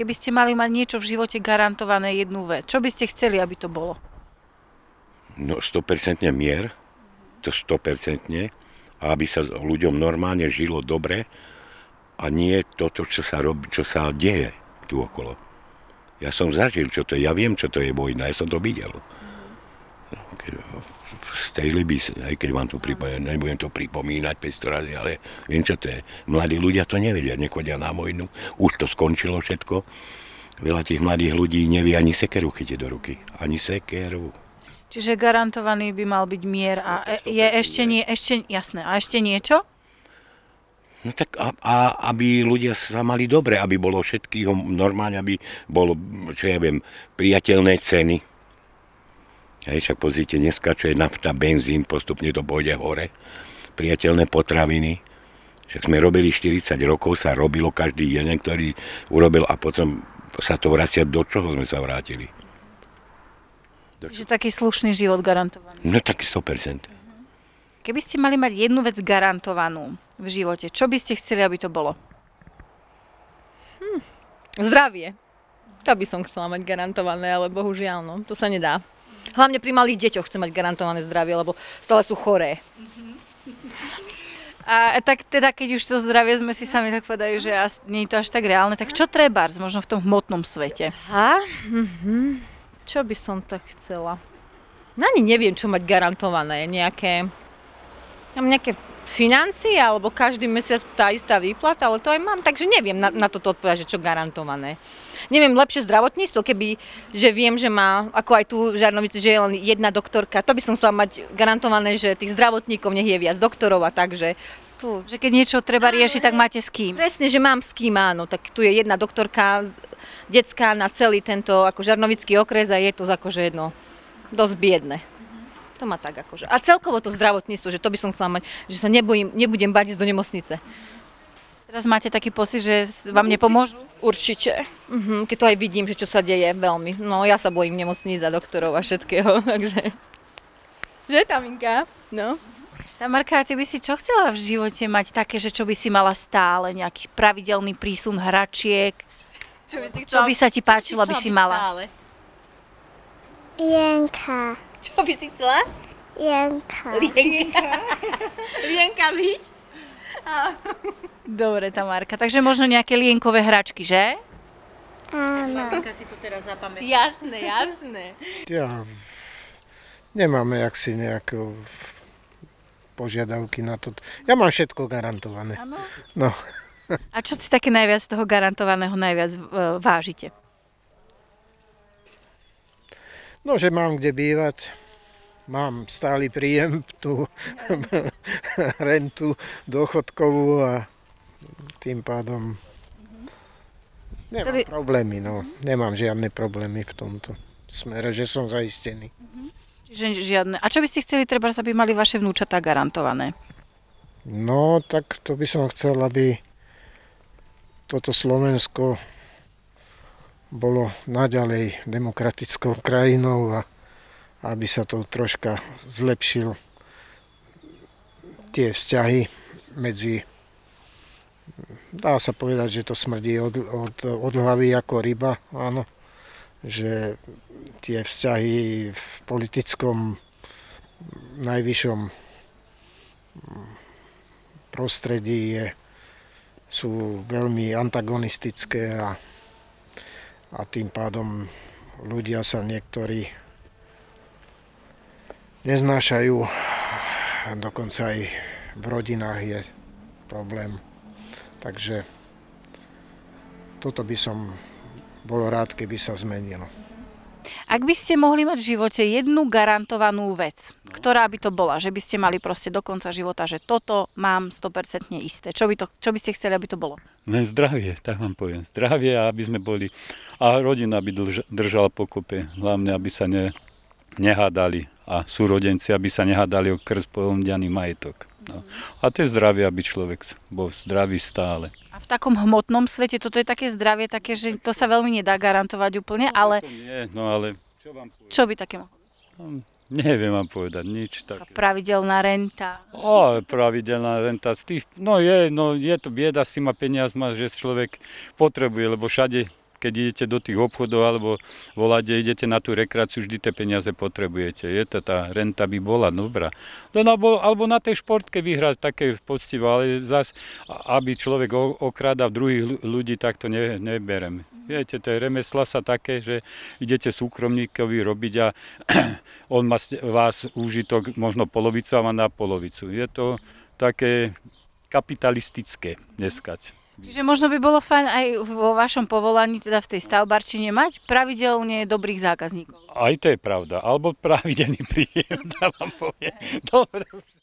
keby ste mali mať niečo v živote garantované, jednu vec, čo by ste chceli, aby to bolo? No 100% mier, to 100%, a aby sa ľuďom normálne žilo dobre a nie toto, čo sa robí, čo sa deje tu okolo. Ja som zažil, čo to je, ja viem, čo to je vojna, ja som to videl. Z tej Liby, aj keď vám to nebudem to pripomínať 500 razy, ale viem, čo to je. Mladí ľudia to nevedia, nechodia na vojnu, už to skončilo všetko. Veľa tých mladých ľudí nevie ani sekeru chytiť do ruky, ani sekeru. Čiže garantovaný by mal byť mier a je jasné, a ešte niečo? No tak aby ľudia sa mali dobre, aby bolo všetkých normálne, aby bolo, čo ja viem, priateľné ceny. Hej, však pozrite, dneska, čo je nafta, benzín, postupne to pôjde hore. Priateľné potraviny. Však sme robili 40 rokov, sa robilo každý jeden, ktorý urobil a potom sa to vracia, do čoho sme sa vrátili. Čiže taký slušný život garantovaný. No taký 100%. Keby ste mali mať jednu vec garantovanú v živote, čo by ste chceli, aby to bolo? Zdravie. To by som chcela mať garantované, ale bohužiaľ, no, to sa nedá. Hlavne pri malých deťoch chcem mať garantované zdravie, lebo stále sú choré. A tak teda, keď už to zdravie sme si sami tak povedali, že nie je to až tak reálne, tak čo trebárs možno v tom hmotnom svete? Čo by som tak chcela? No ani neviem, čo mať garantované. Nejaké financie, alebo každý mesiac tá istá výplata, ale to aj mám, takže neviem na toto odpovedať, že čo garantované. Neviem, lepšie zdravotníctvo, že viem, že má, ako aj tu v Žarnovici, že je len jedna doktorka, to by som chcela mať garantované, že tých zdravotníkov nech je viac, doktorov a tak, že tu. Že keď niečo treba riešiť, tak máte s kým? Presne, že mám s kým, áno, tak tu je jedna doktorka detská na celý tento ako Žarnovický okres a je to akože dosť biedne. To má tak akože. A celkovo to zdravotníctvo, že to by som chcela mať, že sa nebudem báť ísť do nemocnice. Teraz máte taký pocit, že vám nepomôžu? Určite. Keď to aj vidím, že čo sa deje veľmi. No ja sa bojím nemocníc a doktorov a všetkého, takže. Že Taminka? No. Tamarka, ty by si čo chcela v živote mať také, že čo by si mala stále, nejaký pravidelný prísun hračiek? Čo by sa ti páčilo, aby si mala? Lienka. Čo by si chcela? Lienka. Lienka byť? Dobre, Tamárka, takže možno nejaké lienkové hračky, že? Áno. Maminka si to teraz zapamätá. Jasné. Ja nemáme jaksi nejaké požiadavky na to. Ja mám všetko garantované. Áno? No. A čo si také najviac z toho garantovaného vážite? No, že mám kde bývať. Mám stály príjem, tú rentu dôchodkovú a tým pádom nemám problémy, no. Nemám žiadne problémy v tomto smere, že som zaistený. Čiže žiadne. A čo by ste chceli, treba, aby mali vaše vnúčatá garantované? No, tak to by som chcel, aby toto Slovensko bolo naďalej demokratickou krajinou a aby sa to troška zlepšil tie vzťahy medzi, dá sa povedať, že to smrdí od hlavy ako ryba, áno, že tie vzťahy v politickom najvyššom prostredí sú veľmi antagonistické a tým pádom ľudia sa niektorí neznášajú, dokonca aj v rodinách je problém. Takže toto by som bol rád, keby sa zmenilo. Ak by ste mohli mať v živote jednu garantovanú vec, ktorá by to bola, že by ste mali proste do konca života, že toto mám 100% isté. Čo by ste chceli, aby to bolo? Len zdravie, tak vám poviem. Zdravie, aby sme boli, a rodina by držala pokope, hlavne aby sa nehádali a súrodenci, aby sa nehádali o krspolomdianý majetok. No. A to je zdravie, aby človek bol zdravý stále. A v takom hmotnom svete toto je také zdravie, také, že to sa veľmi nedá garantovať úplne, ale... ale čo vám povedať? Čo by také mohlo? Neviem vám povedať nič také. Pravidelná renta. Pravidelná renta z tých, je to bieda s týma peniazma, že človek potrebuje, lebo všade keď idete do tých obchodov alebo voláte, idete na tú rekreáciu, vždy tie peniaze potrebujete. Je to tá renta by bola dobrá. No, alebo na tej športke vyhrať také poctivo, ale zas, aby človek okrádal druhých ľudí, tak to neberem. Viete, tie remesla sa také, že idete súkromníkovi robiť a on má vás úžitok možno polovicu a má na polovicu. Je to také kapitalistické dneska. Čiže možno by bolo fajn aj vo vašom povolaní, teda v tej stavbarčine, mať pravidelne dobrých zákazníkov. Aj to je pravda. Alebo pravidelný príjem, vám poviem. Dobre.